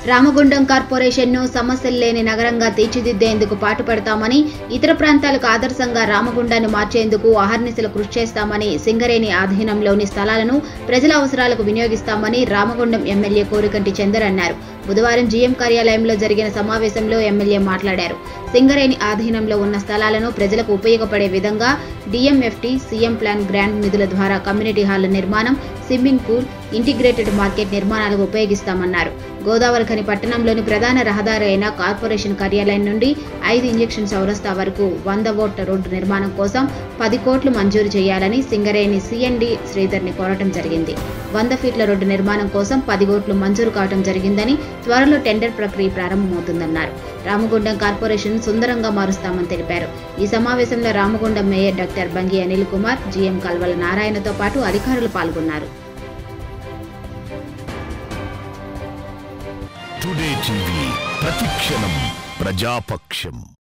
రామగుండం కార్పొరేషన్ను సమస్యలు లేని నగరంగా తీర్చిదిద్దేందుకు పాటుపడతామని, ఇతర ప్రాంతాలకు ఆదర్శంగా రామగుండాన్ని మార్చేందుకు అహర్నిశలు కృషి చేస్తామని, సింగరేణి ఆధీనంలోని స్థలాలను ప్రజల అవసరాలకు వినియోగిస్తామని రామగుండం ఎమ్మెల్యే కోరికంటి చందర్ అన్నారు. బుధవారం జీఎం కార్యాలయంలో జరిగిన సమావేశంలో ఎమ్మెల్యే మాట్లాడారు. సింగరేణి ఆధీనంలో ఉన్న స్థలాలను ప్రజలకు ఉపయోగపడే విధంగా డిఎంఎఫ్టీ, సీఎం ప్లాన్ గ్రాంట్ నిధుల ద్వారా కమ్యూనిటీ హాల్ నిర్మాణం, స్విమ్మింగ్ పూల్, ఇంటిగ్రేటెడ్ మార్కెట్ నిర్మాణాలకు ఉపయోగిస్తామన్నారు. గోదావరిఖని పట్టణంలోని ప్రధాన రహదారి అయిన కార్పొరేషన్ కార్యాలయం నుండి 5 ఇంజెక్షన్ చౌరస్తా వరకు 100 కోట్ల రోడ్డు నిర్మాణం కోసం 10 కోట్లు మంజూరు చేయాలని సింగరేణి సిఎండి శ్రీధర్ని కోరటం జరిగింది. 100 ఫీట్ల రోడ్డు నిర్మాణం కోసం 10 కోట్లు మంజూరు కావడం జరిగిందని, త్వరలో టెండర్ ప్రక్రియ ప్రారంభమవుతుందన్నారు. రామగుండం కార్పొరేషన్ సుందరంగా మారుస్తామని తెలిపారు. ఈ సమావేశంలో Ramagundam mayor doctor Bangi Anil Kumar, GM Kalvala నారాయణతో పాటు అధికారులు పాల్గొన్నారు. టుడే టీవీ ప్రతిక్షణం ప్రజాపక్షం.